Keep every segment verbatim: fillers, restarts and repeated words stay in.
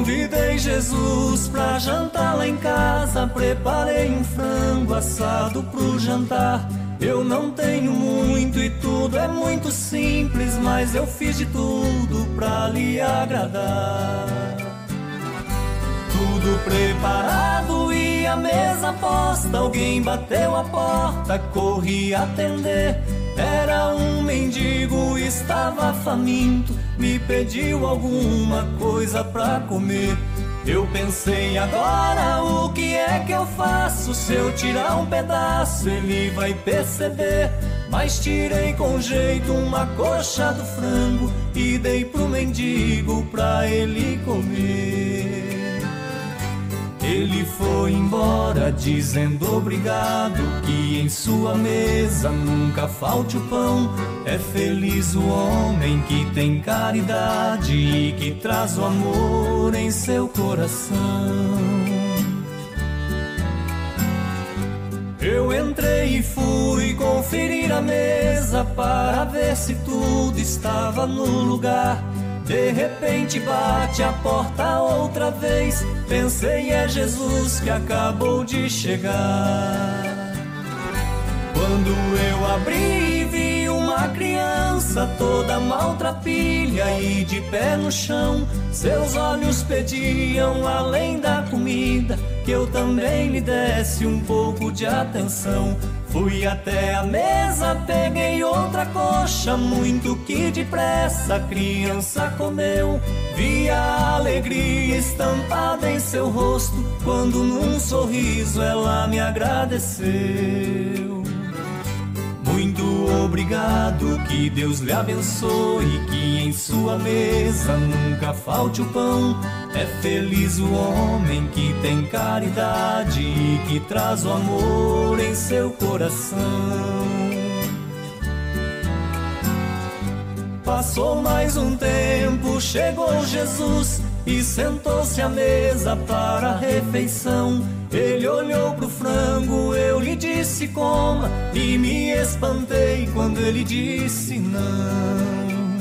Convidei Jesus pra jantar lá em casa, preparei um frango assado pro jantar. Eu não tenho muito e tudo é muito simples, mas eu fiz de tudo pra lhe agradar. Tudo preparado e a mesa posta, alguém bateu a porta, corri atender. Era um mendigo, estava faminto, me pediu alguma coisa pra comer. Eu pensei, agora o que é que eu faço? Se eu tirar um pedaço ele vai perceber. Mas tirei com jeito uma coxa do frango e dei pro mendigo pra ele comer. Ele foi embora dizendo obrigado, que em sua mesa nunca falte o pão. É feliz o homem que tem caridade e que traz o amor em seu coração. Eu entrei e fui conferir a mesa para ver se tudo estava no lugar. De repente bate a porta outra vez, pensei é Jesus que acabou de chegar. Quando eu abri e vi uma criança toda maltrapilha e de pé no chão, seus olhos pediam além da comida que eu também lhe desse um pouco de atenção. Fui até a mesa, peguei outra coxa, muito que depressa a criança comeu. Vi a alegria estampada em seu rosto, quando num sorriso ela me agradeceu. Muito obrigado, que Deus lhe abençoe, que em sua mesa nunca falte o pão. É feliz o homem que tem caridade e que traz o amor em seu coração. Passou mais um tempo, chegou Jesus e sentou-se à mesa para a refeição. Ele olhou pro frango, eu lhe disse coma, e me espantei quando ele disse não.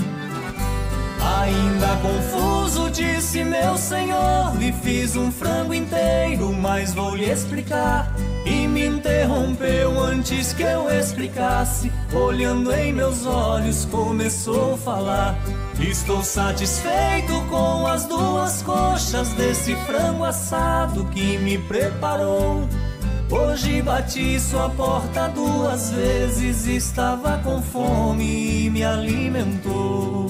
Ainda confuso disse, meu senhor, lhe fiz um frango inteiro, mas vou lhe explicar. E me interrompeu antes que eu explicasse, olhando em meus olhos começou a falar. Estou satisfeito com as duas coxas desse frango assado que me preparou. Hoje bati sua porta duas vezes, estava com fome e me alimentou.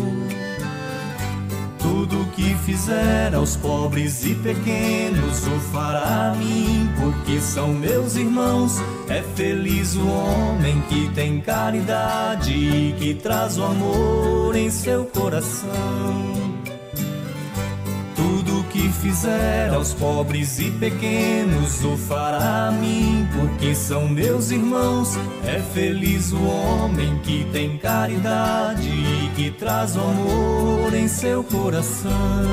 Tudo que fizer aos pobres e pequenos o fará a mim, porque são meus irmãos. É feliz o homem que tem caridade e que traz o amor em seu coração. Tudo que fizer aos pobres e pequenos o fará a mim, porque são meus irmãos. É feliz o homem que tem caridade e que traz o amor em seu coração.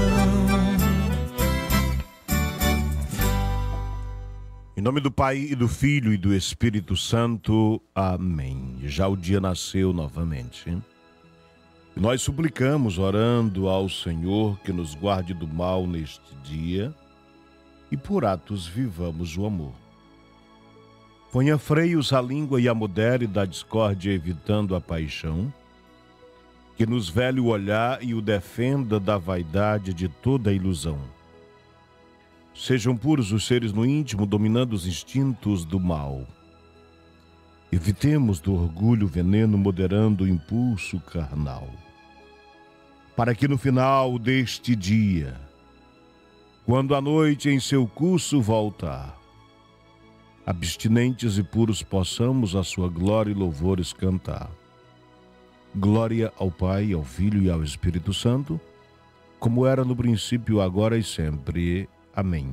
Em nome do Pai, e do Filho, e do Espírito Santo. Amém. Já o dia nasceu novamente. E nós suplicamos, orando ao Senhor, que nos guarde do mal neste dia e por atos vivamos o amor. Ponha freios à língua e a modere da discórdia, evitando a paixão. Que nos vele o olhar e o defenda da vaidade de toda ilusão. Sejam puros os seres no íntimo, dominando os instintos do mal. Evitemos do orgulho veneno, moderando o impulso carnal. Para que no final deste dia, quando a noite em seu curso voltar, abstinentes e puros possamos a sua glória e louvores cantar. Glória ao Pai, ao Filho e ao Espírito Santo, como era no princípio, agora e sempre. Amém.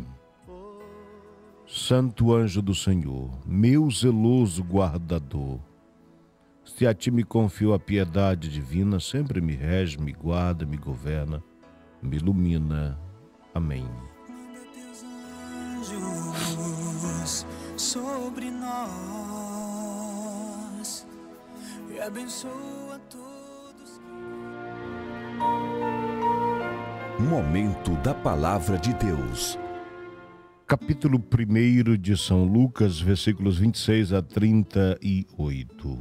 Santo anjo do Senhor, meu zeloso guardador, se a ti me confio a piedade divina, sempre me rege, me guarda, me governa, me ilumina. Amém. Manda teus anjos sobre nós e abençoa todos. Momento da Palavra de Deus. Capítulo primeiro de São Lucas, versículos vinte e seis a trinta e oito.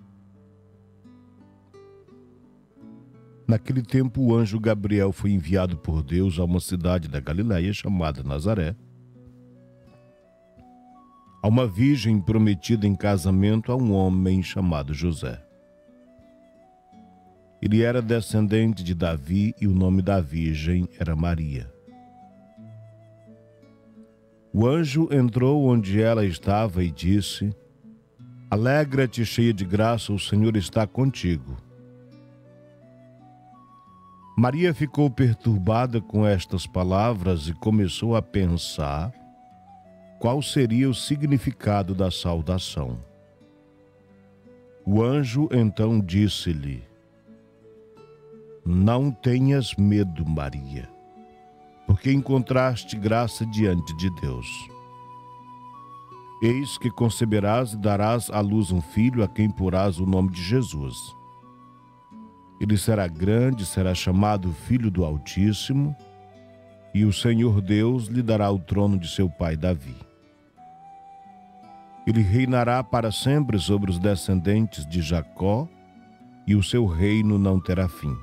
Naquele tempo, o anjo Gabriel foi enviado por Deus a uma cidade da Galiléia chamada Nazaré, a uma virgem prometida em casamento a um homem chamado José. Ele era descendente de Davi e o nome da virgem era Maria. O anjo entrou onde ela estava e disse: Alegra-te, cheia de graça, o Senhor está contigo. Maria ficou perturbada com estas palavras e começou a pensar qual seria o significado da saudação. O anjo então disse-lhe: Não tenhas medo, Maria, porque encontraste graça diante de Deus. Eis que conceberás e darás à luz um filho, a quem porás o nome de Jesus. Ele será grande, será chamado Filho do Altíssimo, e o Senhor Deus lhe dará o trono de seu pai Davi. Ele reinará para sempre sobre os descendentes de Jacó, e o seu reino não terá fim.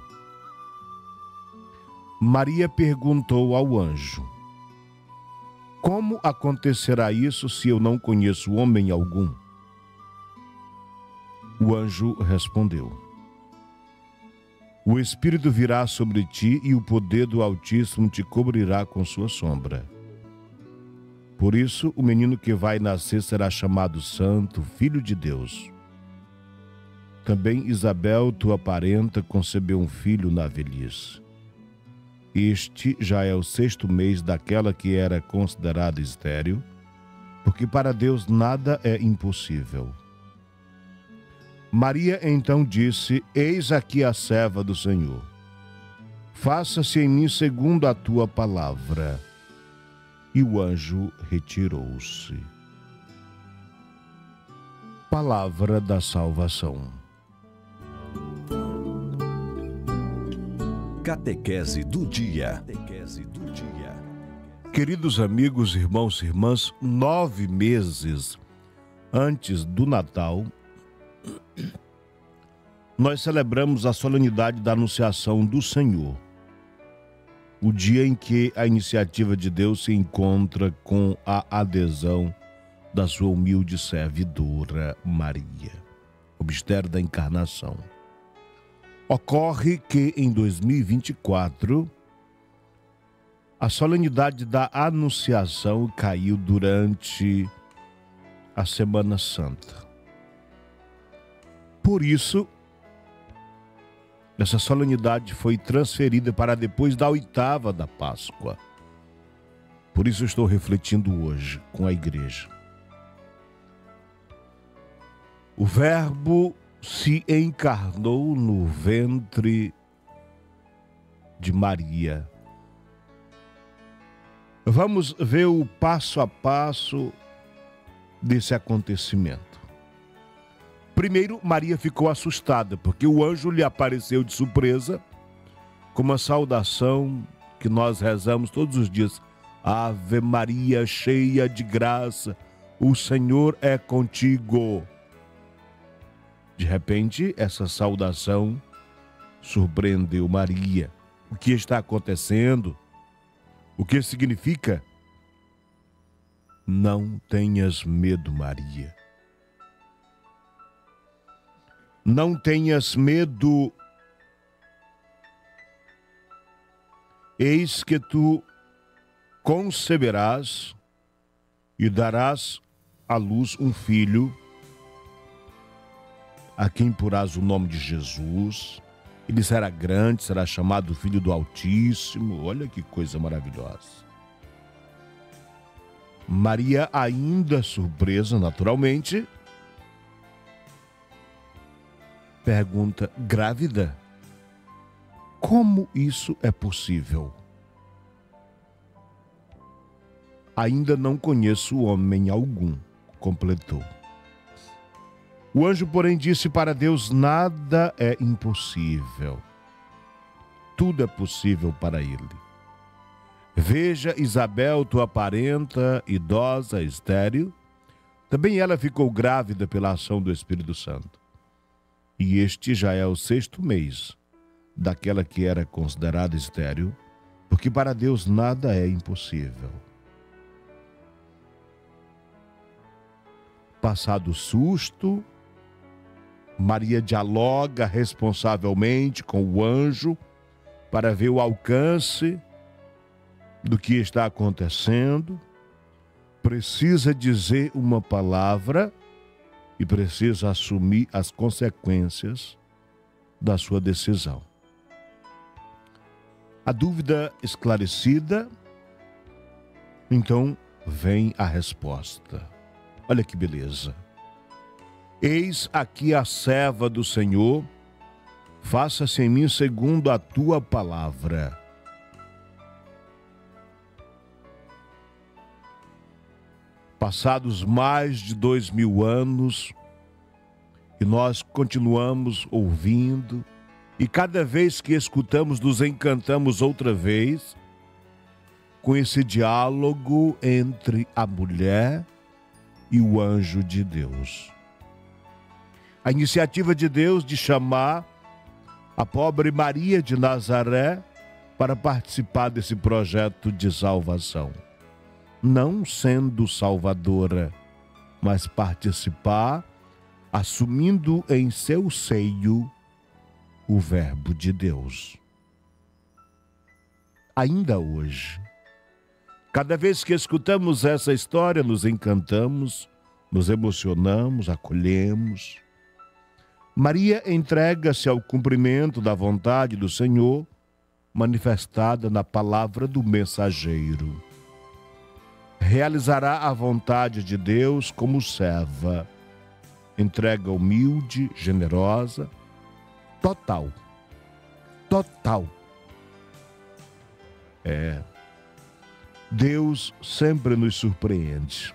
Maria perguntou ao anjo: Como acontecerá isso se eu não conheço homem algum? O anjo respondeu: O Espírito virá sobre ti e o poder do Altíssimo te cobrirá com sua sombra. Por isso, o menino que vai nascer será chamado Santo, Filho de Deus. Também Isabel, tua parenta, concebeu um filho na velhice. Este já é o sexto mês daquela que era considerada estéril, porque para Deus nada é impossível. Maria então disse: Eis aqui a serva do Senhor. Faça-se em mim segundo a tua palavra. E o anjo retirou-se. Palavra da salvação. Catequese do dia. Catequese do dia. Queridos amigos, irmãos e irmãs, nove meses antes do Natal, nós celebramos a solenidade da Anunciação do Senhor, o dia em que a iniciativa de Deus se encontra com a adesão da sua humilde servidora Maria, o mistério da encarnação. Ocorre que em dois mil e vinte e quatro, a solenidade da Anunciação caiu durante a Semana Santa. Por isso, essa solenidade foi transferida para depois da oitava da Páscoa. Por isso eu estou refletindo hoje com a igreja. O Verbo se encarnou no ventre de Maria. Vamos ver o passo a passo desse acontecimento. Primeiro, Maria ficou assustada, porque o anjo lhe apareceu de surpresa com uma saudação que nós rezamos todos os dias: Ave Maria, cheia de graça, o Senhor é contigo. De repente, essa saudação surpreendeu Maria. O que está acontecendo? O que significa? Não tenhas medo, Maria. Não tenhas medo. Eis que tu conceberás e darás à luz um filho, a quem porás o nome de Jesus. Ele será grande, será chamado Filho do Altíssimo. Olha que coisa maravilhosa. Maria, ainda surpresa, naturalmente, pergunta: grávida? Como isso é possível? Ainda não conheço homem algum, completou. O anjo, porém, disse: para Deus nada é impossível. tudo é possível para ele. Veja Isabel, tua parenta, idosa, estéril. Também ela ficou grávida pela ação do Espírito Santo. E este já é o sexto mês daquela que era considerada estéril, porque para Deus nada é impossível. Passado o susto, Maria dialoga responsavelmente com o anjo para ver o alcance do que está acontecendo. Precisa dizer uma palavra e precisa assumir as consequências da sua decisão. A dúvida esclarecida, então vem a resposta. Olha que beleza. Eis aqui a serva do Senhor, faça-se em mim segundo a tua palavra. Passados mais de dois mil anos, e nós continuamos ouvindo, e cada vez que escutamos, nos encantamos outra vez com esse diálogo entre a mulher e o anjo de Deus. A iniciativa de Deus de chamar a pobre Maria de Nazaré para participar desse projeto de salvação. Não sendo salvadora, mas participar, assumindo em seu seio o Verbo de Deus. Ainda hoje, cada vez que escutamos essa história, nos encantamos, nos emocionamos, acolhemos. Maria entrega-se ao cumprimento da vontade do Senhor, manifestada na palavra do mensageiro. Realizará a vontade de Deus como serva, entrega humilde, generosa, total, total. É, Deus sempre nos surpreende,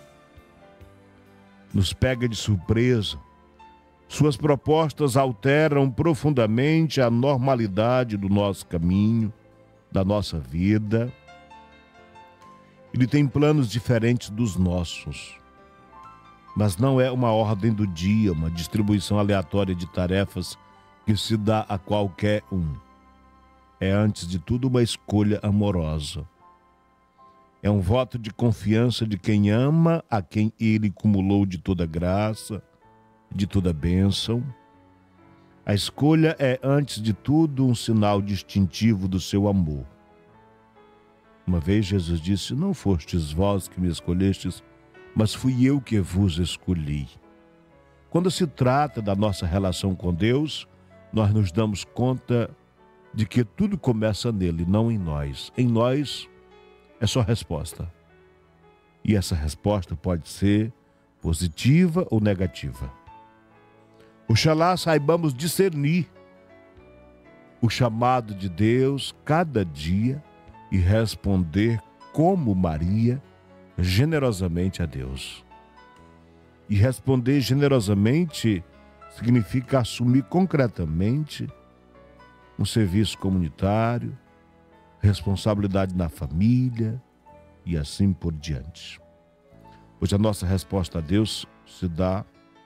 nos pega de surpresa. Suas propostas alteram profundamente a normalidade do nosso caminho, da nossa vida. Ele tem planos diferentes dos nossos, mas não é uma ordem do dia, uma distribuição aleatória de tarefas que se dá a qualquer um. É, antes de tudo, uma escolha amorosa. É um voto de confiança de quem ama a quem ele cumulou de toda graça, de toda bênção. A escolha é, antes de tudo, um sinal distintivo do seu amor. Uma vez Jesus disse: não fostes vós que me escolhestes, mas fui eu que vos escolhi. Quando se trata da nossa relação com Deus, nós nos damos conta de que tudo começa nele, não em nós. Em nós é só resposta. E essa resposta pode ser positiva ou negativa. Oxalá saibamos discernir o chamado de Deus cada dia e responder como Maria, generosamente a Deus. E responder generosamente significa assumir concretamente um serviço comunitário, responsabilidade na família e assim por diante. Hoje a nossa resposta a Deus se dá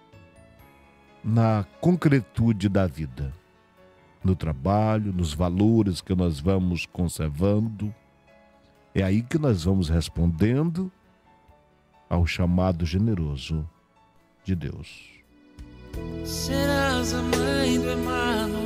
na concretude da vida, no trabalho, nos valores que nós vamos conservando. É aí que nós vamos respondendo ao chamado generoso de Deus. Serás a mãe do Emanuel.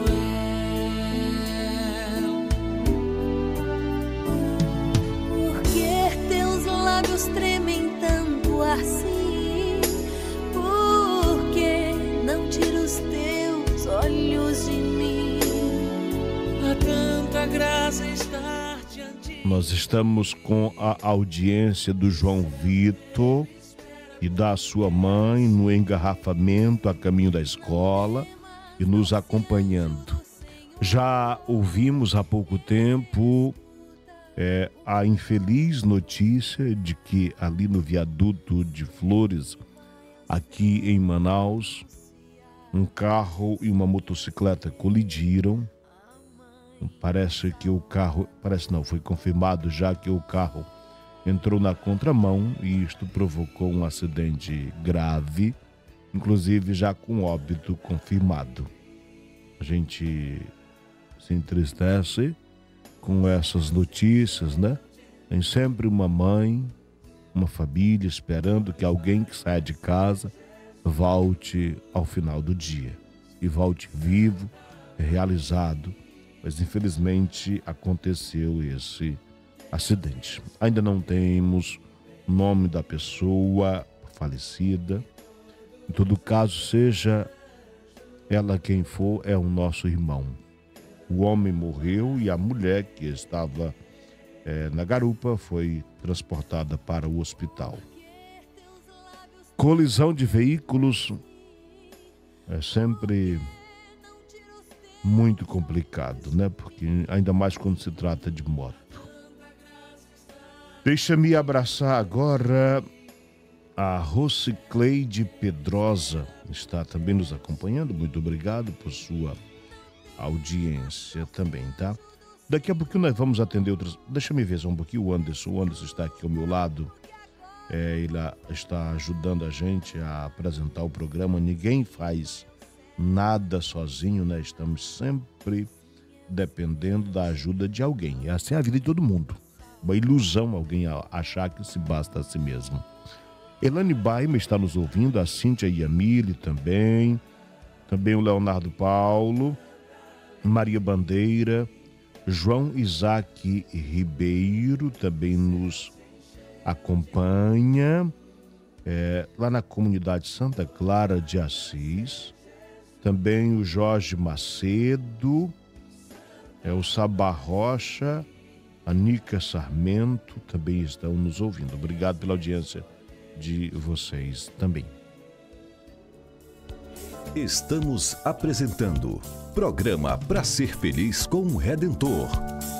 Por que teus lábios tremem tanto assim? Por que não tira os teus olhos de mim? Há tanta graça estar diante. Nós estamos com a audiência do João Vitor e da sua mãe no engarrafamento a caminho da escola e nos acompanhando. Já ouvimos há pouco tempo é, a infeliz notícia de que ali no viaduto de Flores, aqui em Manaus, um carro e uma motocicleta colidiram Parece que o carro, parece não, foi confirmado já que o carro entrou na contramão e isto provocou um acidente grave, inclusive já com óbito confirmado. A gente se entristece com essas notícias, né? Tem sempre uma mãe, uma família esperando que alguém que saia de casa volte ao final do dia e volte vivo, realizado, mas infelizmente aconteceu esse acidente. Ainda não temos o nome da pessoa falecida. Em todo caso, seja ela quem for, é o nosso irmão. O homem morreu e a mulher que estava é, na garupa foi transportada para o hospital. Colisão de veículos é sempre muito complicado, né? Porque ainda mais quando se trata de moto. Deixa-me abraçar agora a Rocicleide Pedrosa, está também nos acompanhando. Muito obrigado por sua audiência também, tá? Daqui a pouquinho nós vamos atender outras... Deixa eu ver só um pouquinho o Anderson. O Anderson está aqui ao meu lado. É, ele está ajudando a gente a apresentar o programa. Ninguém faz nada sozinho, né? Estamos sempre dependendo da ajuda de alguém. Essa é a vida de todo mundo. Uma ilusão alguém achar que se basta a si mesmo. Elane Baima está nos ouvindo, a Cíntia Yamile também, também o Leonardo Paulo, Maria Bandeira, João Isaac Ribeiro também nos acompanha, é, lá na comunidade Santa Clara de Assis, também o Jorge Macedo, é, o Sabá Rocha, a Nica Sarmento também estão nos ouvindo. Obrigado pela audiência de vocês também. Estamos apresentando Programa Pra Ser Feliz com o Redentor.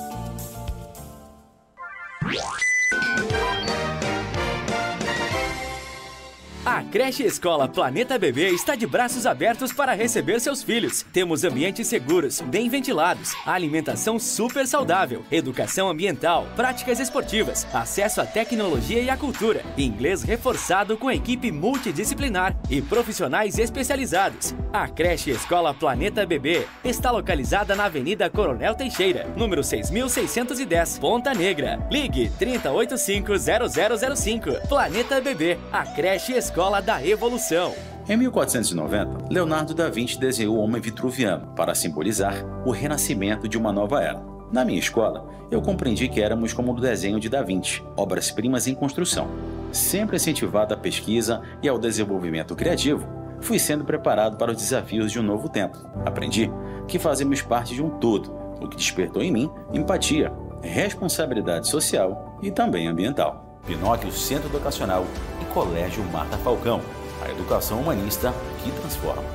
A creche Escola Planeta Bebê está de braços abertos para receber seus filhos. Temos ambientes seguros, bem ventilados, alimentação super saudável, educação ambiental, práticas esportivas, acesso à tecnologia e à cultura, inglês reforçado com equipe multidisciplinar e profissionais especializados. A creche Escola Planeta Bebê está localizada na Avenida Coronel Teixeira, número seis mil seiscentos e dez, Ponta Negra. Ligue trinta e oito cinco zero zero zero cinco. Planeta Bebê, a creche Escola da Evolução. Em mil quatrocentos e noventa, Leonardo da Vinci desenhou o homem vitruviano para simbolizar o renascimento de uma nova era. Na minha escola, eu compreendi que éramos como no desenho de Da Vinci, obras-primas em construção. Sempre incentivado à pesquisa e ao desenvolvimento criativo, fui sendo preparado para os desafios de um novo tempo. Aprendi que fazemos parte de um todo, o que despertou em mim empatia, responsabilidade social e também ambiental. Pinóquio Centro Educacional e Colégio Marta Falcão, a educação humanista que transforma.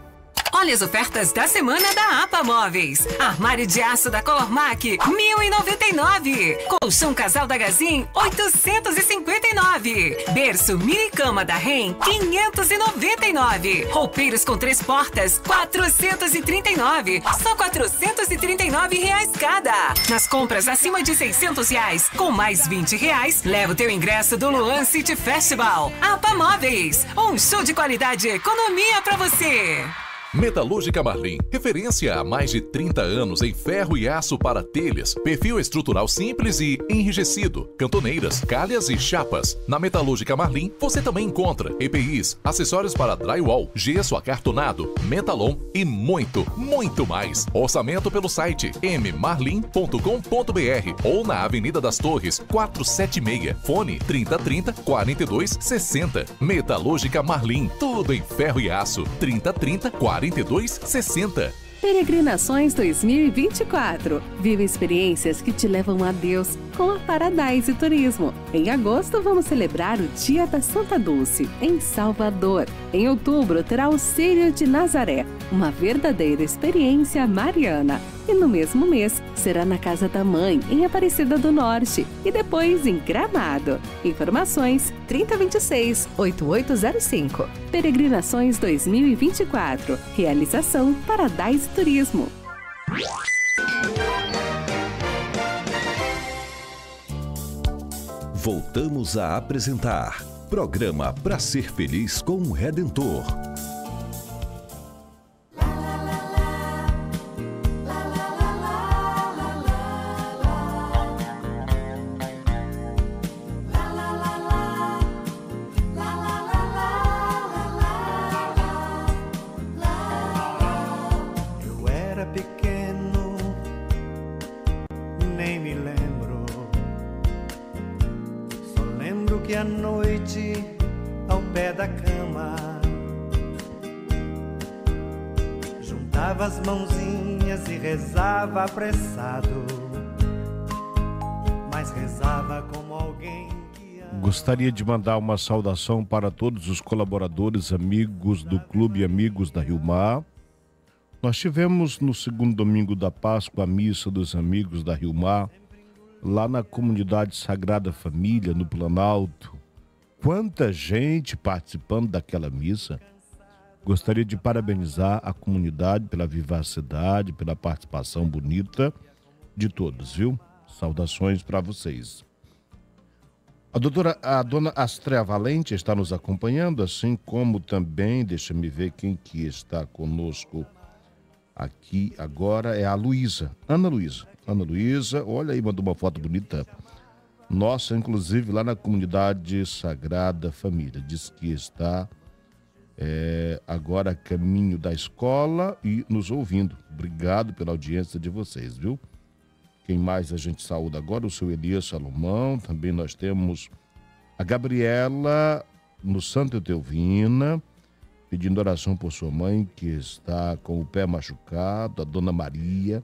Olha as ofertas da semana da APA Móveis. Armário de aço da Colormac, mil e noventa e nove. Colchão casal da Gazin, oitocentos e cinquenta e nove. Berço mini cama da Ren, quinhentos e noventa e nove. Roupeiros com três portas, quatrocentos e trinta e nove. Só quatrocentos e trinta e nove reais cada. Nas compras acima de seiscentos reais, com mais vinte reais, leva o teu ingresso do Luan City Festival. APA Móveis, um show de qualidade e economia pra você. Metalúrgica Marlim, referência há mais de trinta anos em ferro e aço para telhas, perfil estrutural simples e enrijecido, cantoneiras, calhas e chapas. Na Metalúrgica Marlim, você também encontra E P Is, acessórios para drywall, gesso acartonado, metalon e muito, muito mais. Orçamento pelo site m marlim ponto com ponto b r ou na Avenida das Torres, quatrocentos e setenta e seis, fone trinta trinta, quarenta e dois sessenta. Metalúrgica Marlim, tudo em ferro e aço, trinta trinta, quarenta e dois sessenta. Peregrinações dois mil e vinte e quatro. Viva experiências que te levam a Deus com a Paradise Turismo. Em agosto vamos celebrar o Dia da Santa Dulce, em Salvador. Em outubro terá o Círio de Nazaré, uma verdadeira experiência mariana. E no mesmo mês será na Casa da Mãe, em Aparecida do Norte, e depois em Gramado. Informações trinta vinte e seis, oitenta e oito zero cinco. Peregrinações dois mil e vinte e quatro. Realização Paradise Turismo. Voltamos a apresentar Programa Pra Ser Feliz com o Redentor. Eu era pequeno, nem me lembro. Só lembro que à noite, ao pé da cama, juntava as mãozinhas e rezava apressado, mas rezava como alguém que ama. Gostaria de mandar uma saudação para todos os colaboradores, amigos do Clube Amigos da Rio Mar. Nós tivemos no segundo domingo da Páscoa a missa dos Amigos da Rio Mar, lá na comunidade Sagrada Família, no Planalto. Quanta gente participando daquela missa. Gostaria de parabenizar a comunidade pela vivacidade, pela participação bonita de todos, viu? Saudações para vocês. A doutora, a dona Astrea Valente está nos acompanhando, assim como também, deixa me ver quem que está conosco aqui agora, é a Luísa, Ana Luísa. Ana Luísa, olha aí, mandou uma foto bonita. Nossa, inclusive lá na comunidade Sagrada Família. Diz que está é, agora a caminho da escola e nos ouvindo. Obrigado pela audiência de vocês, viu? Quem mais a gente saúda agora? O seu Elias Salomão. Também nós temos a Gabriela no Santa Etelvina, pedindo oração por sua mãe, que está com o pé machucado. A dona Maria,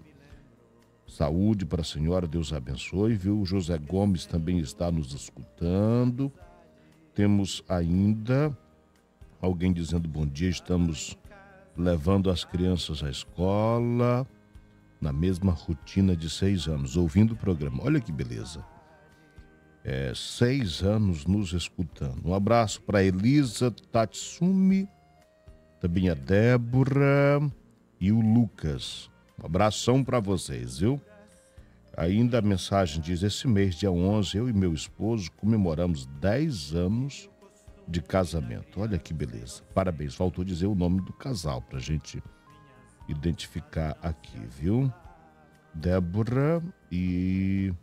saúde para a senhora, Deus abençoe, viu? O José Gomes também está nos escutando. Temos ainda alguém dizendo bom dia, estamos levando as crianças à escola, na mesma rotina de seis anos, ouvindo o programa. Olha que beleza. É, seis anos nos escutando. Um abraço para Elisa Tatsumi, também a Débora e o Lucas. Um abração para vocês, viu? Ainda a mensagem diz, esse mês, dia onze, eu e meu esposo comemoramos dez anos de casamento. Olha que beleza. Parabéns. Faltou dizer o nome do casal pra gente identificar aqui, viu? Débora e...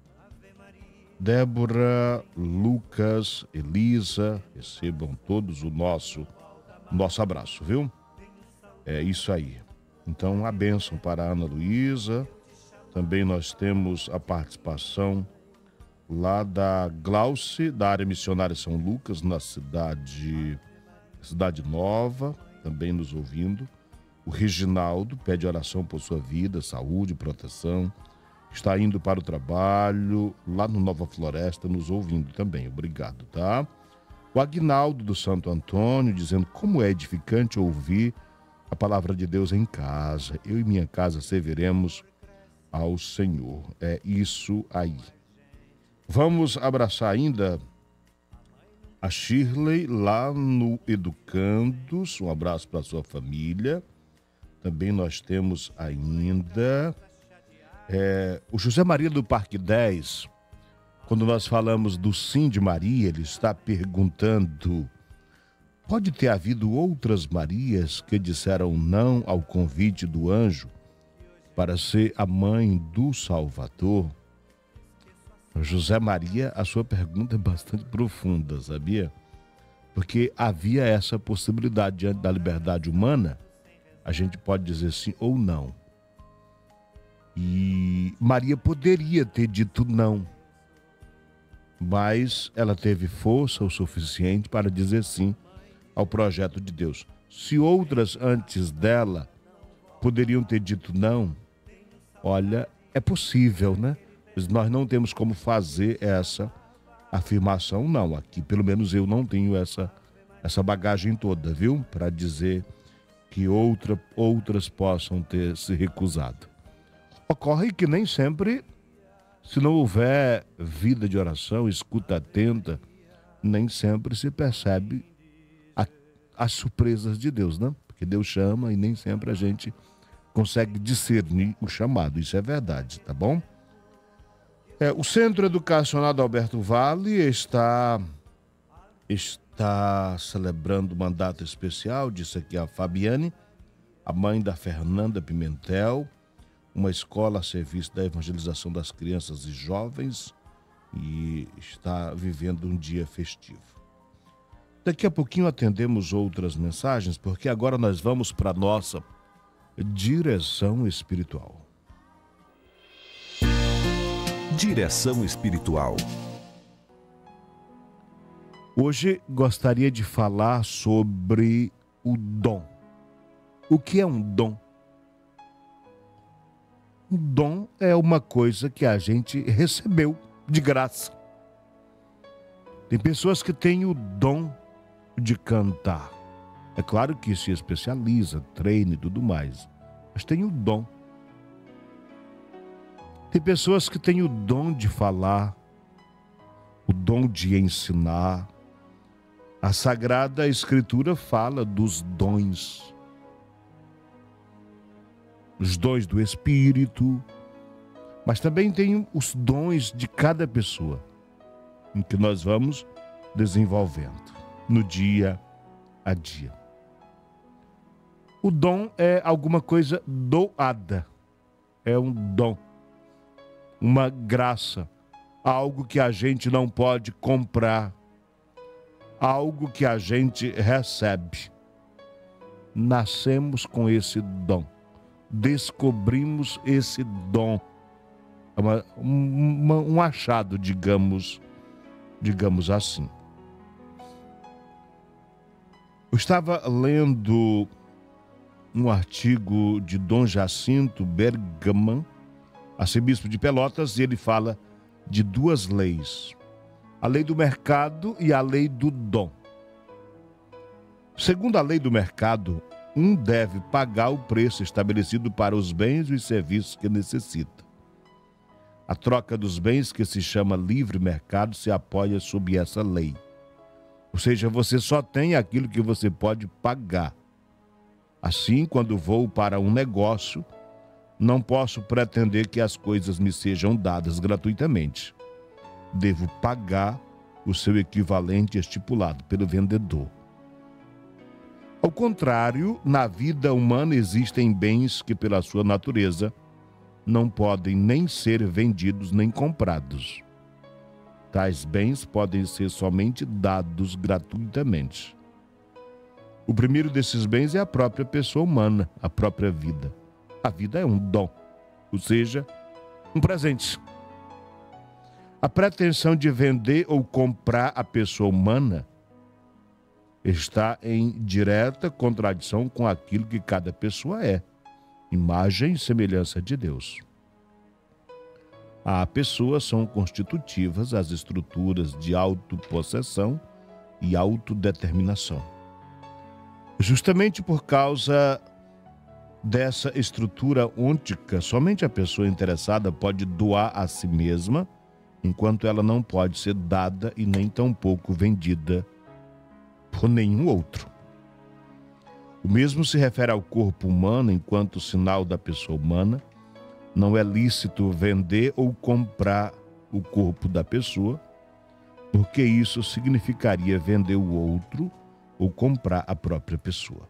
Débora, Lucas, Elisa, recebam todos o nosso, nosso abraço, viu? É isso aí. Então, a bênção para a Ana Luísa. Também nós temos a participação lá da Glauce, da área missionária São Lucas, na cidade, cidade Nova, também nos ouvindo. O Reginaldo pede oração por sua vida, saúde, proteção. Está indo para o trabalho, lá no Nova Floresta, nos ouvindo também. Obrigado, tá? O Aguinaldo do Santo Antônio, dizendo como é edificante ouvir a palavra de Deus em casa. Eu e minha casa serviremos ao Senhor. É isso aí. Vamos abraçar ainda a Shirley lá no Educandos. Um abraço para sua família. Também nós temos ainda é, o José Maria do Parque dez. Quando nós falamos do Sim de Maria, ele está perguntando: pode ter havido outras Marias que disseram não ao convite do anjo para ser a mãe do Salvador? José Maria, a sua pergunta é bastante profunda, sabia? Porque havia essa possibilidade diante da liberdade humana, a gente pode dizer sim ou não. E Maria poderia ter dito não, mas ela teve força o suficiente para dizer sim ao projeto de Deus. Se outras antes dela poderiam ter dito não, olha, é possível, né? Mas nós não temos como fazer essa afirmação, não. Aqui, pelo menos eu não tenho essa, essa bagagem toda, viu? Para dizer que outra, outras possam ter se recusado. Ocorre que nem sempre, se não houver vida de oração, escuta atenta, nem sempre se percebe a, as surpresas de Deus, né? Porque Deus chama e nem sempre a gente consegue discernir o chamado. Isso é verdade, tá bom? É, o Centro Educacional do Alberto Vale está, está celebrando um mandato especial, disse aqui a Fabiane, a mãe da Fernanda Pimentel, uma escola a serviço da evangelização das crianças e jovens, e está vivendo um dia festivo. Daqui a pouquinho atendemos outras mensagens, porque agora nós vamos para a nossa direção espiritual. Direção espiritual. Hoje gostaria de falar sobre o dom. O que é um dom? Um dom é uma coisa que a gente recebeu de graça. Tem pessoas que têm o dom de cantar. É claro que se especializa, treina e tudo mais, mas tem o dom. Tem pessoas que têm o dom de falar, o dom de ensinar. A Sagrada Escritura fala dos dons. Os dons do Espírito, mas também tem os dons de cada pessoa, em que nós vamos desenvolvendo no dia a dia. O dom é alguma coisa doada, é um dom. Uma graça, algo que a gente não pode comprar, algo que a gente recebe. Nascemos com esse dom, descobrimos esse dom, uma, uma, um achado, digamos, digamos assim. Eu estava lendo um artigo de Dom Jacinto Bergaman, arcebispo de Pelotas, e ele fala de duas leis: a lei do mercado e a lei do dom. Segundo a lei do mercado, um deve pagar o preço estabelecido para os bens e os serviços que necessita. A troca dos bens, que se chama livre mercado, se apoia sob essa lei. Ou seja, você só tem aquilo que você pode pagar. Assim, quando vou para um negócio, não posso pretender que as coisas me sejam dadas gratuitamente. Devo pagar o seu equivalente estipulado pelo vendedor. Ao contrário, na vida humana existem bens que, pela sua natureza, não podem nem ser vendidos nem comprados. Tais bens podem ser somente dados gratuitamente. O primeiro desses bens é a própria pessoa humana, a própria vida. A vida é um dom, ou seja, um presente. A pretensão de vender ou comprar a pessoa humana está em direta contradição com aquilo que cada pessoa é, imagem e semelhança de Deus. Há pessoas são constitutivas às estruturas de autopossessão e autodeterminação. Justamente por causa dessa estrutura ôntica, somente a pessoa interessada pode doar a si mesma, enquanto ela não pode ser dada e nem tampouco vendida por nenhum outro. O mesmo se refere ao corpo humano, enquanto sinal da pessoa humana. Não é lícito vender ou comprar o corpo da pessoa, porque isso significaria vender o outro ou comprar a própria pessoa.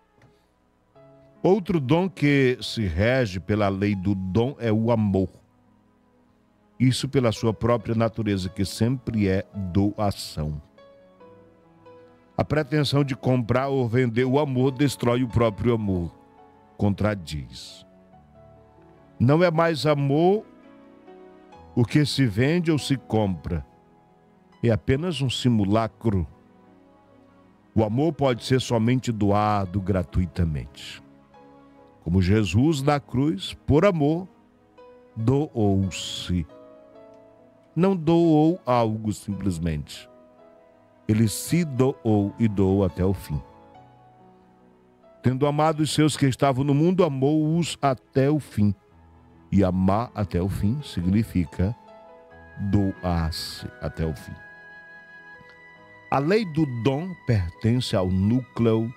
Outro dom que se rege pela lei do dom é o amor. Isso pela sua própria natureza, que sempre é doação. A pretensão de comprar ou vender o amor destrói o próprio amor, contradiz. Não é mais amor o que se vende ou se compra. É apenas um simulacro. O amor pode ser somente doado gratuitamente. Como Jesus na cruz, por amor, doou-se. Não doou algo simplesmente. Ele se doou e doou até o fim. Tendo amado os seus que estavam no mundo, amou-os até o fim. E amar até o fim significa doar-se até o fim. A lei do dom pertence ao núcleo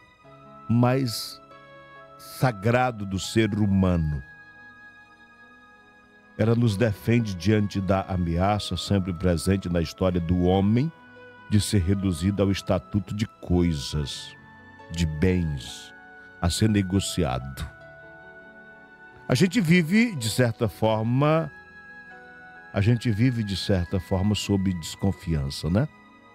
mais sagrado do ser humano. ela nos defende diante da ameaça sempre presente na história do homem de ser reduzido ao estatuto de coisas, de bens, a ser negociado. A gente vive, de certa forma, a gente vive, de certa forma, sob desconfiança, né?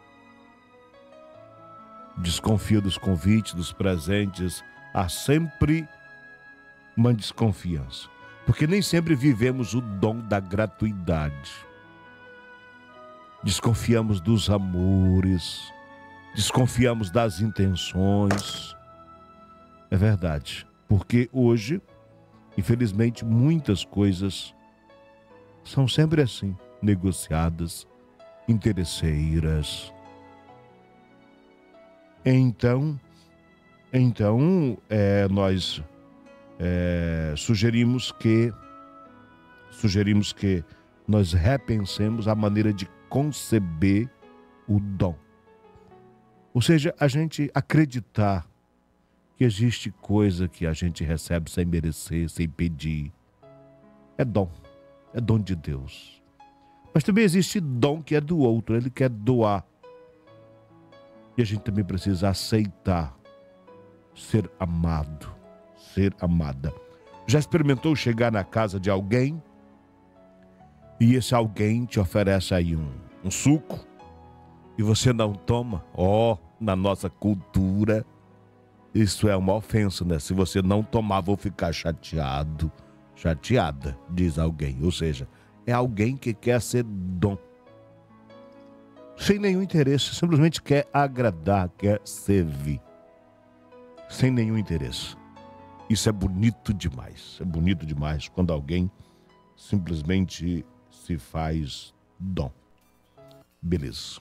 Desconfia dos convites, dos presentes. Há sempre uma desconfiança. Porque nem sempre vivemos o dom da gratuidade. Desconfiamos dos amores, desconfiamos das intenções. É verdade, porque hoje, infelizmente, muitas coisas são sempre assim, negociadas, interesseiras. Então, então é, nós é, sugerimos que sugerimos que nós repensemos a maneira de conceber o dom. Ou seja, a gente acreditar que existe coisa que a gente recebe sem merecer, sem pedir. É dom, é dom de Deus. Mas também existe dom que é do outro, ele quer doar. E a gente também precisa aceitar ser amado, ser amada. Já experimentou chegar na casa de alguém e esse alguém te oferece aí um, um suco e você não toma? Ó, oh, na nossa cultura, isso é uma ofensa, né? Se você não tomar, vou ficar chateado, chateada, diz alguém. Ou seja, é alguém que quer ser dom. Sem nenhum interesse, simplesmente quer agradar, quer servir. Sem nenhum interesse. Isso é bonito demais. É bonito demais quando alguém simplesmente se faz dom. Beleza.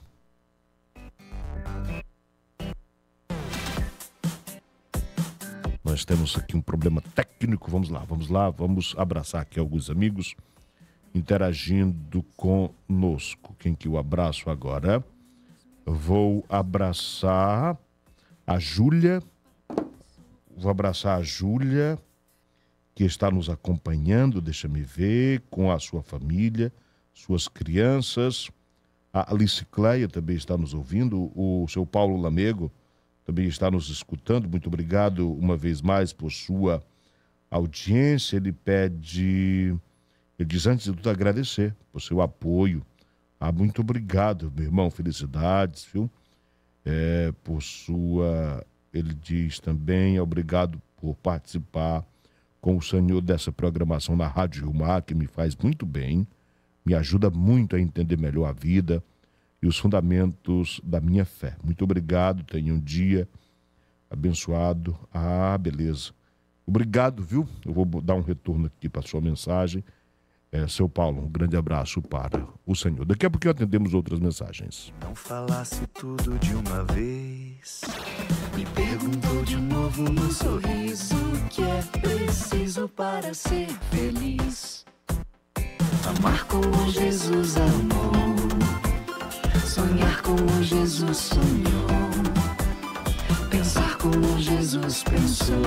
Nós temos aqui um problema técnico. Vamos lá, vamos lá. Vamos abraçar aqui alguns amigos interagindo conosco. Quem que eu abraço agora? Vou abraçar a Júlia. Vou abraçar a Júlia, que está nos acompanhando, deixa-me ver, com a sua família, suas crianças. A Alice Cleia também está nos ouvindo. O seu Paulo Lamego também está nos escutando. Muito obrigado uma vez mais por sua audiência. Ele pede, ele diz antes de tudo agradecer por seu apoio. Ah, muito obrigado, meu irmão. Felicidades, viu? É, por sua... Ele diz também, obrigado por participar com o senhor dessa programação na Rádio Rio Mar, que me faz muito bem, me ajuda muito a entender melhor a vida e os fundamentos da minha fé. Muito obrigado, tenha um dia abençoado. Ah, beleza. Obrigado, viu? Eu vou dar um retorno aqui para a sua mensagem. É, seu Paulo, um grande abraço para o senhor. Daqui a pouquinho atendemos outras mensagens. Não falasse tudo de uma vez. Me perguntou de novo no sorriso o que é preciso para ser feliz. Amar como Jesus amou, sonhar como Jesus sonhou, pensar como Jesus pensou,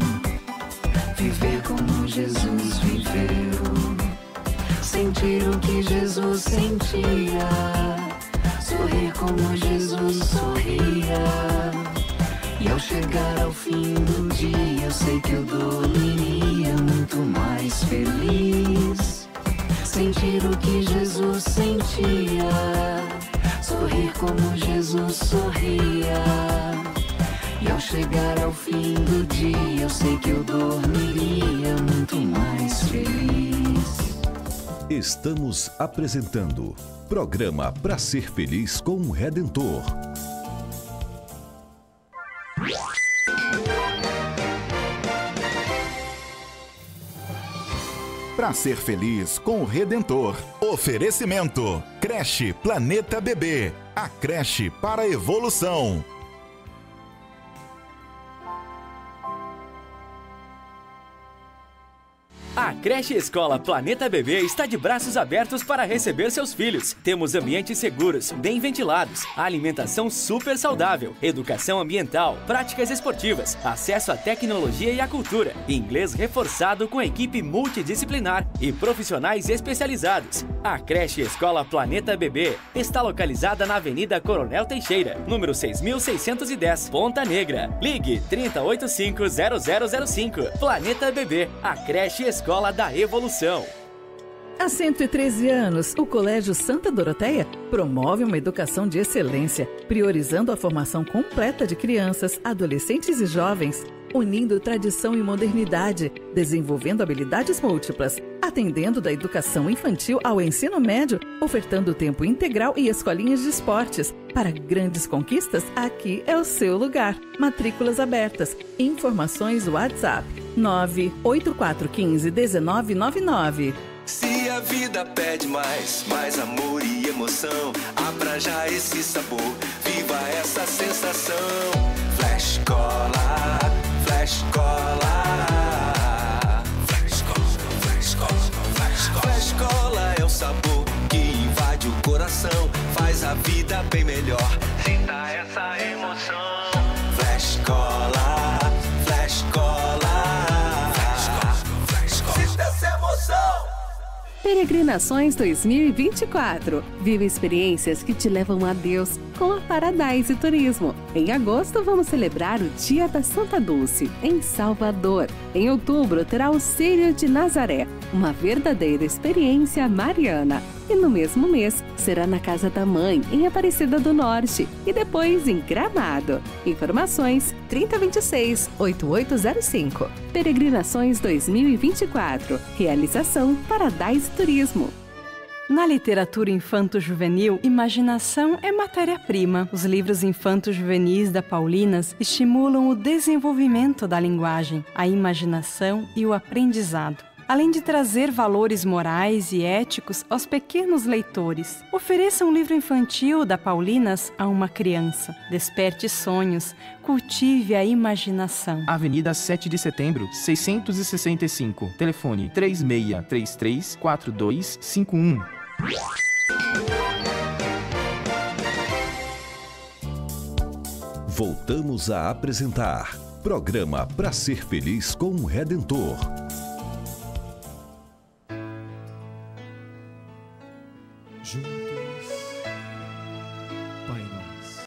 viver como Jesus viveu, sentir o que Jesus sentia, sorrir como Jesus sorria. E ao chegar ao fim do dia, eu sei que eu dormiria muito mais feliz. Sentir o que Jesus sentia, sorrir como Jesus sorria. E ao chegar ao fim do dia, eu sei que eu dormiria muito mais feliz. Estamos apresentando Programa Pra Ser Feliz com o Redentor. Pra ser feliz com o Redentor. Oferecimento: Creche Planeta Bebê, a creche para a evolução. A A creche Escola Planeta Bebê está de braços abertos para receber seus filhos. Temos ambientes seguros, bem ventilados, alimentação super saudável, educação ambiental, práticas esportivas, acesso à tecnologia e à cultura, inglês reforçado com equipe multidisciplinar e profissionais especializados. A creche Escola Planeta Bebê está localizada na Avenida Coronel Teixeira, número seis mil seiscentos e dez, Ponta Negra. Ligue trinta e oito cinco zero zero zero cinco. Planeta Bebê, a creche Escola Escola da Evolução. Há cento e treze anos, o Colégio Santa Doroteia promove uma educação de excelência, priorizando a formação completa de crianças, adolescentes e jovens, unindo tradição e modernidade, desenvolvendo habilidades múltiplas, atendendo da educação infantil ao ensino médio, ofertando tempo integral e escolinhas de esportes. Para grandes conquistas, aqui é o seu lugar. Matrículas abertas. Informações WhatsApp nove oito quatro um cinco um nove nove nove. Se a vida pede mais, mais amor e emoção, abra já esse sabor, viva essa sensação. Flash Cola, Flash Cola, Flash Cola, Flash Cola, Flash Cola. Flash Cola é o sabor que invade o coração, faz a vida bem melhor. Sinta essa emoção. Flash Cola, Flash Cola, Flash Cola, Flash Cola. Sinta essa emoção. Peregrinações dois mil e vinte e quatro. Viva experiências que te levam a Deus com a Paradise Turismo. Em agosto, vamos celebrar o Dia da Santa Dulce, em Salvador. Em outubro, terá o Círio de Nazaré, uma verdadeira experiência mariana. E no mesmo mês, será na Casa da Mãe, em Aparecida do Norte, e depois em Gramado. Informações trinta vinte e seis, oitenta e oito zero cinco. Peregrinações dois mil e vinte e quatro. Realização Paradise Turismo. Na literatura infanto-juvenil, imaginação é matéria-prima. Os livros infanto-juvenis da Paulinas estimulam o desenvolvimento da linguagem, a imaginação e o aprendizado, além de trazer valores morais e éticos aos pequenos leitores. Ofereça um livro infantil da Paulinas a uma criança. Desperte sonhos, cultive a imaginação. Avenida sete de Setembro, seiscentos e sessenta e cinco. Telefone três seis três três, quatro dois cinco um. Voltamos a apresentar Programa Pra Ser Feliz com o Redentor. Juntos, Pai Nosso.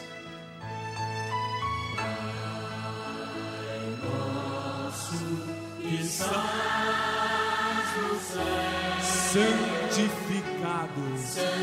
Pai nosso que estás no céu, santificado,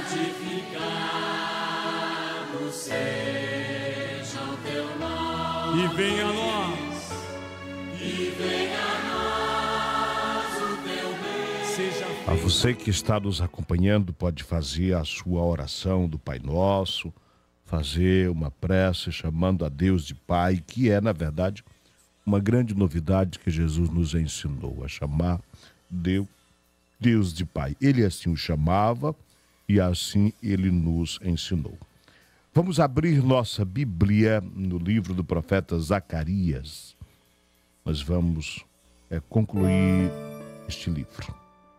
santificado seja o teu nome. E venha a nós, e venha a nós o teu bem. Seja A você que está nos acompanhando, pode fazer a sua oração do Pai Nosso, fazer uma prece chamando a Deus de Pai, que é, na verdade, uma grande novidade que Jesus nos ensinou, a chamar Deus, Deus de Pai. Ele assim o chamava e assim ele nos ensinou. Vamos abrir nossa Bíblia no livro do profeta Zacarias. Nós vamos é, concluir este livro.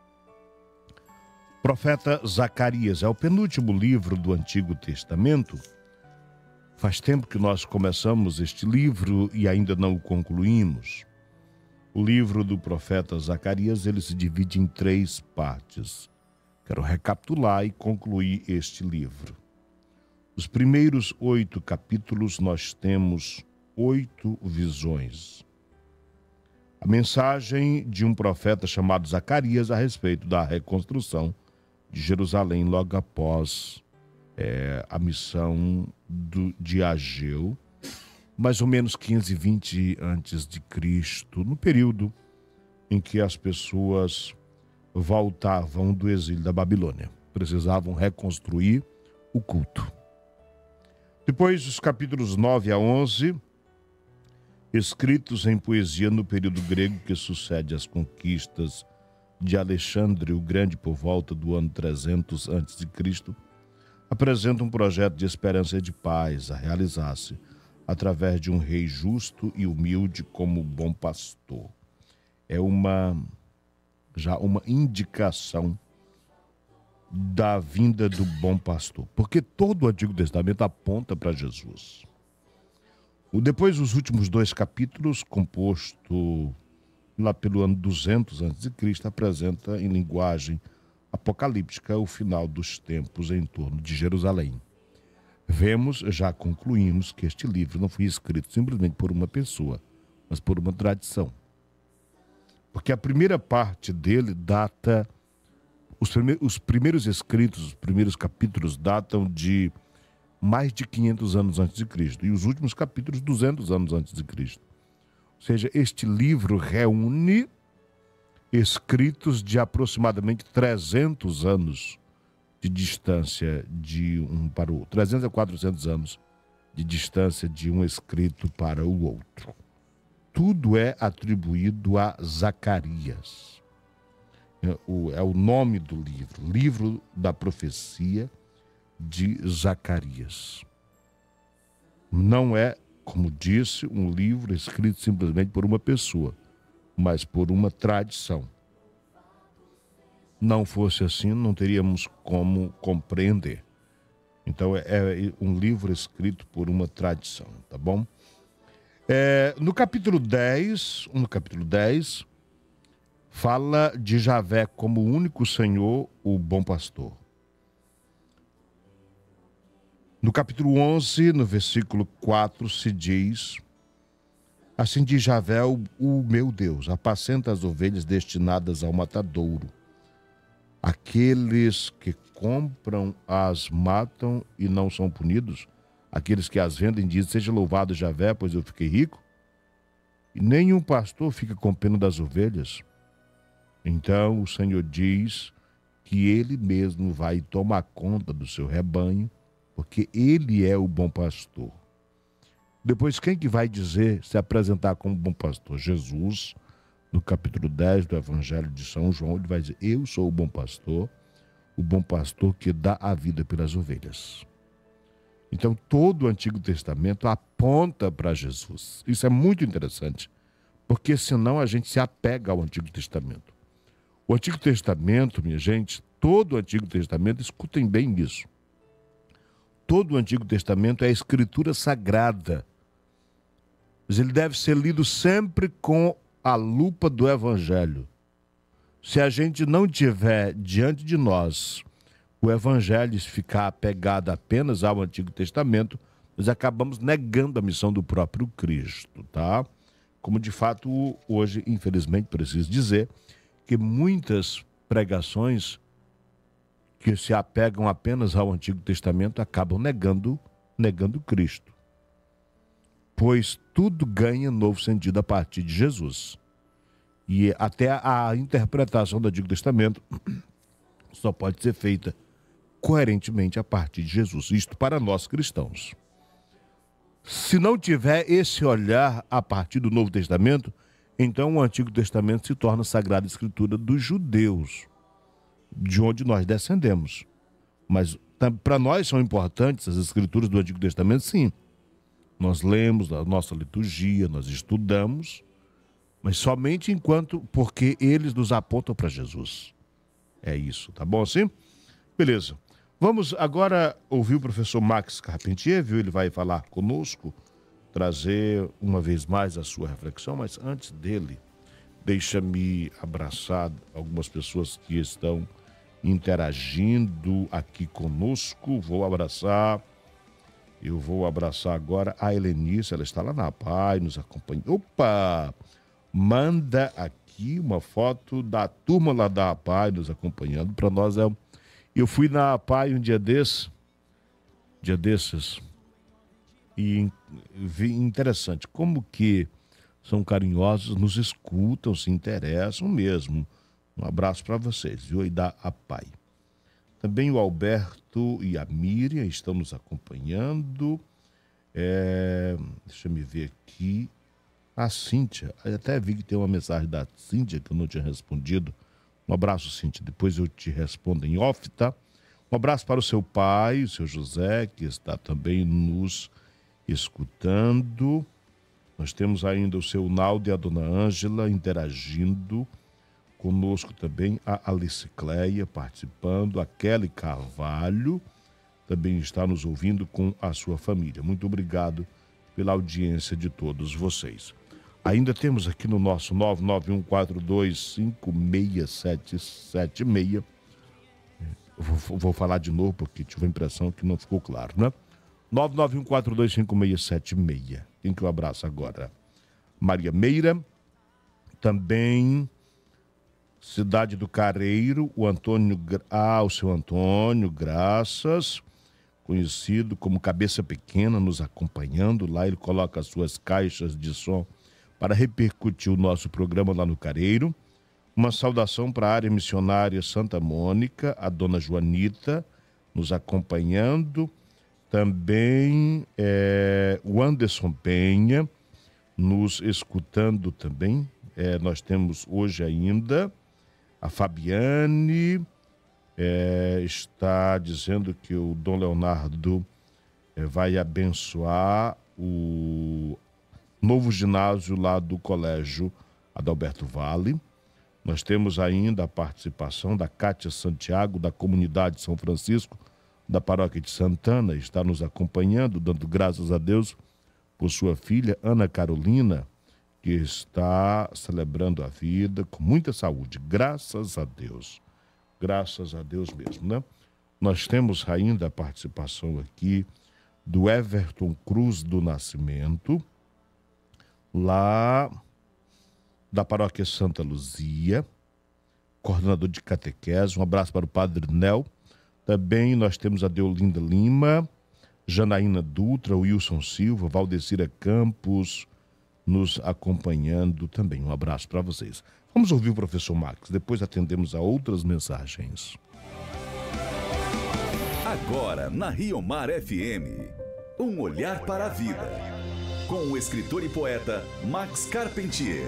Profeta Zacarias é o penúltimo livro do Antigo Testamento. Faz tempo que nós começamos este livro e ainda não o concluímos. O livro do profeta Zacarias, ele se divide em três partes. Quero recapitular e concluir este livro. Os primeiros oito capítulos nós temos oito visões. A mensagem de um profeta chamado Zacarias a respeito da reconstrução de Jerusalém logo após é, a missão do, de Ageu, mais ou menos quinze, vinte antes de Cristo, no período em que as pessoas voltavam do exílio da Babilônia. Precisavam reconstruir o culto. Depois, os capítulos nove a onze, escritos em poesia no período grego que sucede às conquistas de Alexandre o Grande por volta do ano trezentos antes de Cristo, apresenta um projeto de esperança e de paz a realizar-se através de um rei justo e humilde como bom pastor. É uma já uma indicação da vinda do bom pastor. Porque todo o Antigo Testamento aponta para Jesus. O, depois, os últimos dois capítulos, composto lá pelo ano duzentos antes de Cristo, apresenta em linguagem apocalíptica o final dos tempos em torno de Jerusalém. Vemos, já concluímos, que este livro não foi escrito simplesmente por uma pessoa, mas por uma tradição. Porque a primeira parte dele data, os, prime- os primeiros escritos, os primeiros capítulos datam de mais de quinhentos anos antes de Cristo, e os últimos capítulos duzentos anos antes de Cristo. Ou seja, este livro reúne escritos de aproximadamente trezentos anos de distância de um para o outro, trezentos a quatrocentos anos de distância de um escrito para o outro. Tudo é atribuído a Zacarias. É o, é o nome do livro, livro da profecia de Zacarias. Não é, como disse, um livro escrito simplesmente por uma pessoa, mas por uma tradição. Não fosse assim, não teríamos como compreender. Então, é, é um livro escrito por uma tradição, tá bom? É, no capítulo dez, no capítulo dez, fala de Javé como o único Senhor, o bom pastor. No capítulo onze, no versículo quatro, se diz: assim diz Javé, o, o meu Deus, apacenta as ovelhas destinadas ao matadouro. Aqueles que compram as matam e não são punidos. Aqueles que as vendem dizem: seja louvado Javé, pois eu fiquei rico. E nenhum pastor fica com pena das ovelhas. Então o Senhor diz que ele mesmo vai tomar conta do seu rebanho, porque ele é o bom pastor. Depois, quem que vai dizer, se apresentar como bom pastor? Jesus, no capítulo dez do Evangelho de São João, ele vai dizer: eu sou o bom pastor, o bom pastor que dá a vida pelas ovelhas. Então, todo o Antigo Testamento aponta para Jesus. Isso é muito interessante, porque senão a gente se apega ao Antigo Testamento. O Antigo Testamento, minha gente, todo o Antigo Testamento, escutem bem isso. Todo o Antigo Testamento é a escritura sagrada. Mas ele deve ser lido sempre com a lupa do Evangelho. Se a gente não tiver diante de nós o Evangelho e ficar apegado apenas ao Antigo Testamento, nós acabamos negando a missão do próprio Cristo, tá? Como de fato hoje, infelizmente, preciso dizer que muitas pregações que se apegam apenas ao Antigo Testamento acabam negando, negando Cristo. Pois tudo ganha novo sentido a partir de Jesus. E até a interpretação do Antigo Testamento só pode ser feita coerentemente a partir de Jesus. Isto para nós cristãos. Se não tiver esse olhar a partir do Novo Testamento, então o Antigo Testamento se torna a Sagrada Escritura dos judeus, de onde nós descendemos. Mas para nós são importantes as Escrituras do Antigo Testamento, sim. Nós lemos a nossa liturgia, nós estudamos, mas somente enquanto, porque eles nos apontam para Jesus. É isso, tá bom assim? Beleza. Vamos agora ouvir o professor Max Carpentier, viu? Ele vai falar conosco, trazer uma vez mais a sua reflexão, mas antes dele, deixa-me abraçar algumas pessoas que estão interagindo aqui conosco. Vou abraçar, eu vou abraçar agora a Helenice, ela está lá na A P A I, nos acompanha. Opa! Manda aqui uma foto da turma lá da A P A I nos acompanhando. Para nós é... Eu fui na A P A I um dia desses, dia desses, e vi interessante como que são carinhosos, nos escutam, se interessam mesmo. Um abraço para vocês, viu? E da A P A I. Também o Alberto e a Miriam estão nos acompanhando. É, deixa eu me ver aqui. A Cíntia, até vi que tem uma mensagem da Cíntia que eu não tinha respondido. Um abraço, Cíntia. Depois eu te respondo em off, tá? Um abraço para o seu pai, o seu José, que está também nos escutando. Nós temos ainda o seu Naldo e a dona Ângela interagindo. Conosco também a Alice Cleia participando, a Kelly Carvalho também está nos ouvindo com a sua família. Muito obrigado pela audiência de todos vocês. Ainda temos aqui no nosso nove nove um quatro dois cinco seis sete sete seis. Vou, vou falar de novo porque tive a impressão que não ficou claro, né? nove nove um quatro dois cinco seis sete seis. Quem que eu abraço agora? Maria Meira, também Cidade do Careiro, o Antônio, ah, o seu Antônio, graças, conhecido como Cabeça Pequena, nos acompanhando lá, ele coloca as suas caixas de som para repercutir o nosso programa lá no Careiro. Uma saudação para a área missionária Santa Mônica, a dona Joanita, nos acompanhando. Também é, o Anderson Penha, nos escutando também. É, nós temos hoje ainda a Fabiane, é, está dizendo que o Dom Leonardo é, vai abençoar o novo ginásio lá do Colégio Adalberto Vale. Nós temos ainda a participação da Cátia Santiago, da comunidade São Francisco, da paróquia de Santana, está nos acompanhando, dando graças a Deus por sua filha, Ana Carolina, que está celebrando a vida com muita saúde. Graças a Deus. Graças a Deus mesmo, né? Nós temos ainda a participação aqui do Everton Cruz do Nascimento, lá da paróquia Santa Luzia, coordenador de catequese. Um abraço para o Padre Nel. Também nós temos a Deolinda Lima, Janaína Dutra, Wilson Silva, Valdecira Campos, nos acompanhando também. Um abraço para vocês. Vamos ouvir o professor Max, depois atendemos a outras mensagens. Agora, na Rio Mar F M, um olhar para a vida, com o escritor e poeta Max Carpentier.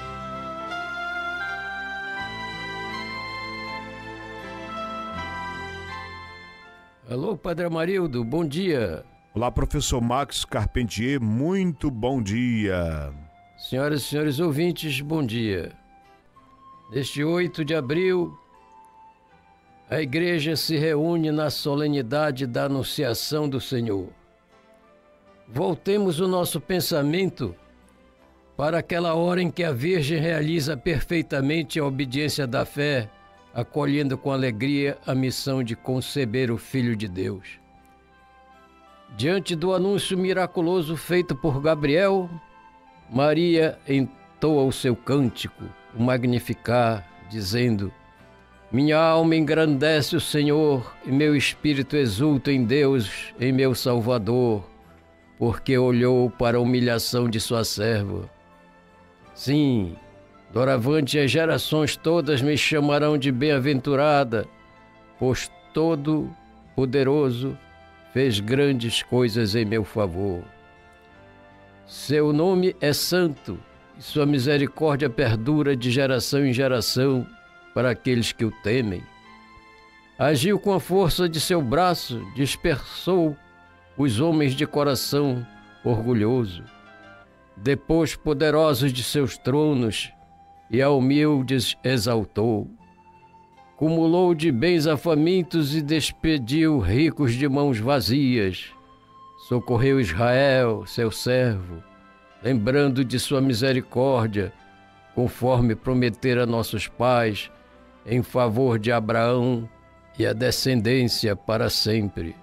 Alô, Padre Amarildo, bom dia. Olá, professor Max Carpentier, muito bom dia. Senhoras e senhores ouvintes, bom dia. Neste oito de abril, a igreja se reúne na solenidade da Anunciação do Senhor. Voltemos o nosso pensamento para aquela hora em que a Virgem realiza perfeitamente a obediência da fé, acolhendo com alegria a missão de conceber o Filho de Deus. Diante do anúncio miraculoso feito por Gabriel, Maria entoa o seu cântico, o Magnificat, dizendo: minha alma engrandece o Senhor e meu espírito exulta em Deus, em meu Salvador, porque olhou para a humilhação de sua serva. Sim, doravante as gerações todas me chamarão de bem-aventurada, pois Todo-Poderoso fez grandes coisas em meu favor. Seu nome é santo e sua misericórdia perdura de geração em geração para aqueles que o temem. Agiu com a força de seu braço, dispersou os homens de coração orgulhoso. Depois poderosos de seus tronos e a humildes exaltou. Cumulou de bens a famintos e despediu ricos de mãos vazias. Socorreu Israel, seu servo, lembrando de sua misericórdia, conforme prometera a nossos pais, em favor de Abraão e a descendência para sempre.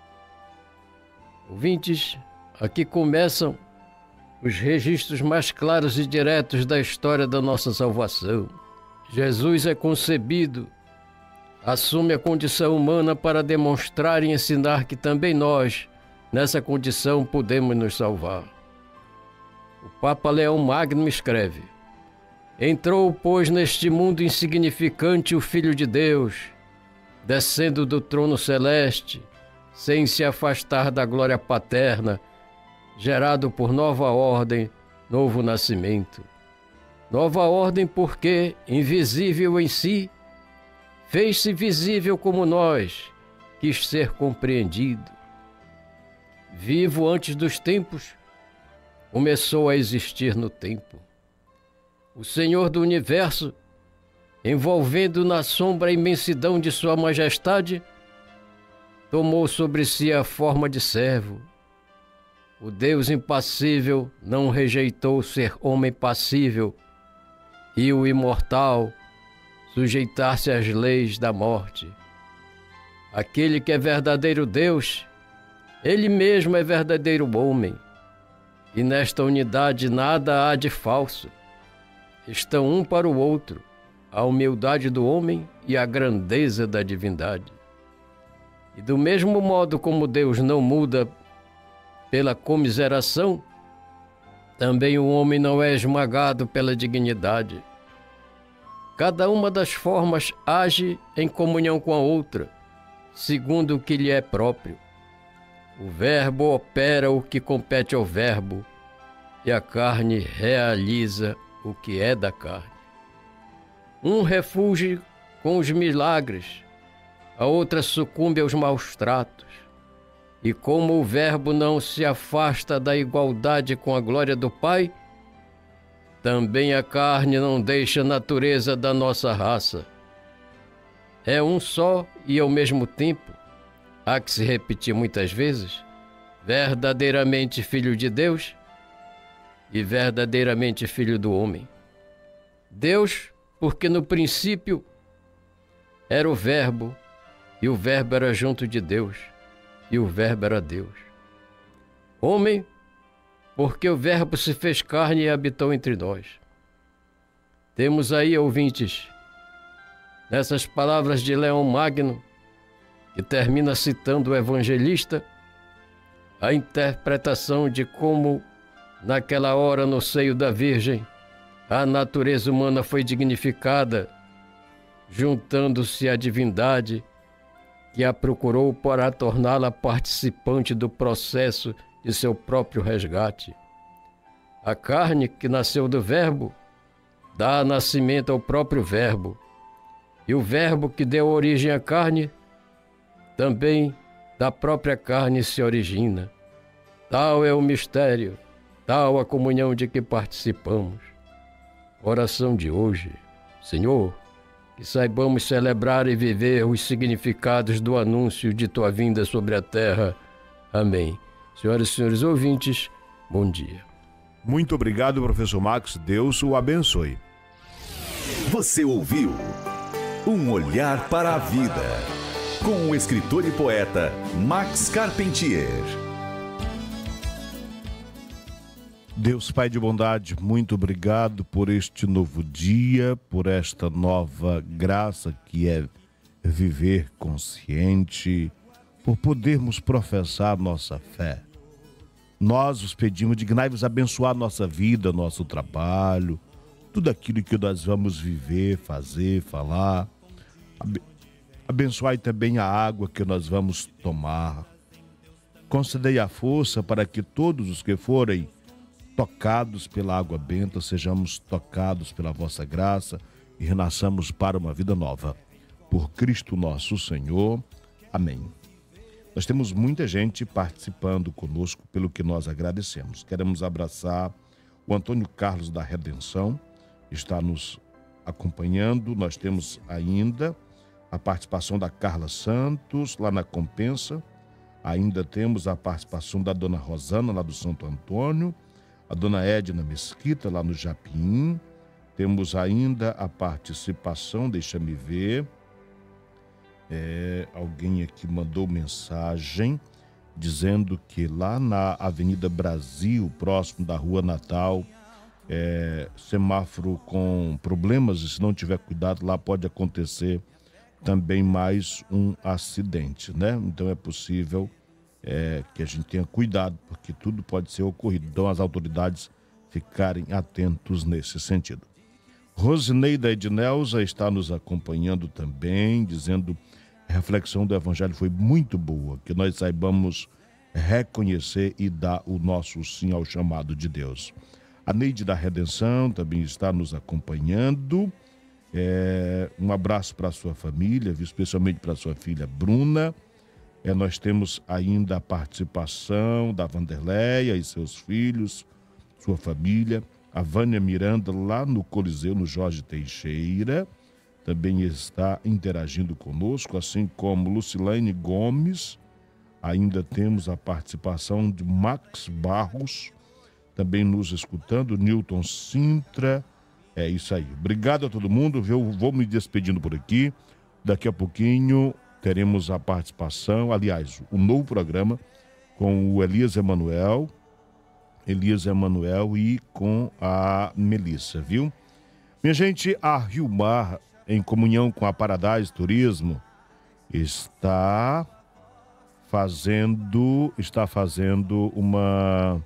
Ouvintes, aqui começam os registros mais claros e diretos da história da nossa salvação. Jesus é concebido, assume a condição humana para demonstrar e ensinar que também nós, nessa condição, podemos nos salvar. O Papa Leão Magno escreve: entrou, pois, neste mundo insignificante o Filho de Deus, descendo do trono celeste, sem se afastar da glória paterna, gerado por nova ordem, novo nascimento. Nova ordem porque, invisível em si, fez-se visível como nós, quis ser compreendido. Vivo antes dos tempos, começou a existir no tempo. O Senhor do Universo envolvendo na sombra a imensidão de sua majestade, tomou sobre si a forma de servo. O Deus impassível não rejeitou ser homem passível e o imortal sujeitar-se às leis da morte. Aquele que é verdadeiro Deus, ele mesmo é verdadeiro homem, e nesta unidade nada há de falso. Estão um para o outro a humildade do homem e a grandeza da divindade. E do mesmo modo como Deus não muda pela comiseração, também o homem não é esmagado pela dignidade. Cada uma das formas age em comunhão com a outra, segundo o que lhe é próprio. O verbo opera o que compete ao verbo, e a carne realiza o que é da carne. Um refugia com os milagres, a outra sucumbe aos maus tratos. E como o verbo não se afasta da igualdade com a glória do Pai, também a carne não deixa a natureza da nossa raça. É um só e ao mesmo tempo, há que se repetir muitas vezes, verdadeiramente filho de Deus e verdadeiramente filho do homem. Deus, porque no princípio era o verbo, e o verbo era junto de Deus, e o verbo era Deus. Homem, porque o verbo se fez carne e habitou entre nós. Temos aí, ouvintes, nessas palavras de Leão Magno, que termina citando o evangelista, a interpretação de como, naquela hora no seio da Virgem, a natureza humana foi dignificada, juntando-se à divindade, que a procurou para torná-la participante do processo de seu próprio resgate. A carne que nasceu do verbo dá nascimento ao próprio verbo, e o verbo que deu origem à carne também da própria carne se origina. Tal é o mistério, tal a comunhão de que participamos. Oração de hoje. Senhor, que saibamos celebrar e viver os significados do anúncio de tua vinda sobre a terra. Amém. Senhoras e senhores ouvintes, bom dia. Muito obrigado, professor Max. Deus o abençoe. Você ouviu Um Olhar para a Vida, com o escritor e poeta Max Carpentier. Deus Pai de bondade, muito obrigado por este novo dia, por esta nova graça que é viver consciente, por podermos professar nossa fé. Nós os pedimos, dignai-vos abençoar nossa vida, nosso trabalho, tudo aquilo que nós vamos viver, fazer, falar. Abençoai também a água que nós vamos tomar. Concedei a força para que todos os que forem tocados pela água benta, sejamos tocados pela vossa graça e renasçamos para uma vida nova. Por Cristo nosso Senhor. Amém. Nós temos muita gente participando conosco, pelo que nós agradecemos. Queremos abraçar o Antônio Carlos da Redenção, que está nos acompanhando. Nós temos ainda a participação da Carla Santos, lá na Compensa. Ainda temos a participação da dona Rosana, lá do Santo Antônio. A dona Edna Mesquita, lá no Japim. Temos ainda a participação, deixa-me ver, é, alguém aqui mandou mensagem dizendo que lá na Avenida Brasil, próximo da Rua Natal, é, semáforo com problemas, e se não tiver cuidado, lá pode acontecer também mais um acidente, né? Então é possível É, que a gente tenha cuidado, porque tudo pode ser ocorrido. Então as autoridades ficarem atentos nesse sentido. Rosineida Ednelza está nos acompanhando também, dizendo que a reflexão do Evangelho foi muito boa, que nós saibamos reconhecer e dar o nosso sim ao chamado de Deus. A Neide da Redenção também está nos acompanhando. É, um abraço para a sua família, especialmente para a sua filha Bruna. É, nós temos ainda a participação da Vanderleia e seus filhos, sua família, a Vânia Miranda lá no Coliseu, no Jorge Teixeira. também está interagindo conosco, assim como Lucilene Gomes. Ainda temos a participação de Max Barros, também nos escutando, Newton Sintra. É isso aí. Obrigado a todo mundo. Eu vou me despedindo por aqui. Daqui a pouquinho teremos a participação, aliás, o um novo programa com o Elias Emanuel, Elias Emanuel e com a Melissa, viu? Minha gente, a Rio Mar, em comunhão com a Paradise Turismo, está fazendo, está fazendo uma,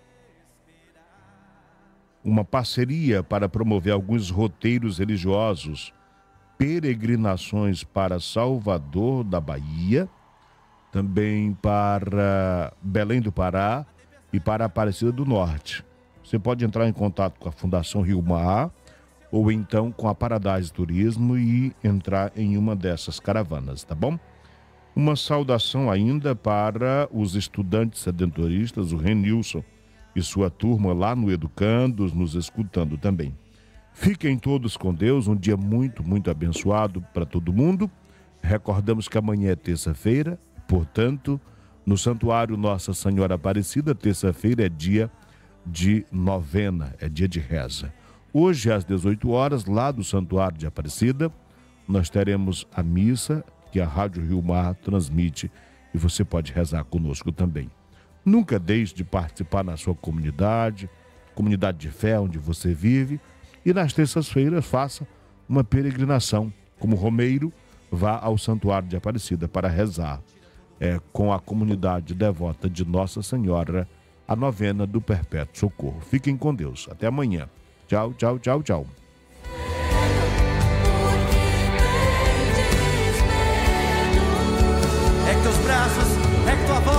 uma parceria para promover alguns roteiros religiosos, peregrinações para Salvador da Bahia, também para Belém do Pará e para Aparecida do Norte. Você pode entrar em contato com a Fundação Rio Mar ou então com a Paradise Turismo e entrar em uma dessas caravanas, tá bom? Uma saudação ainda para os estudantes redentoristas, o Renilson e sua turma lá no Educandos, nos escutando também. Fiquem todos com Deus, um dia muito, muito abençoado para todo mundo. Recordamos que amanhã é terça-feira, portanto, no Santuário Nossa Senhora Aparecida, terça-feira é dia de novena, é dia de reza. Hoje, às dezoito horas, lá do Santuário de Aparecida, nós teremos a missa que a Rádio Rio Mar transmite e você pode rezar conosco também. Nunca deixe de participar na sua comunidade, comunidade de fé onde você vive, e nas terças-feiras faça uma peregrinação. Como romeiro, vá ao Santuário de Aparecida para rezar é, com a comunidade devota de Nossa Senhora, a novena do Perpétuo Socorro. Fiquem com Deus. Até amanhã. Tchau, tchau, tchau, tchau. É que teus braços, é que tua voz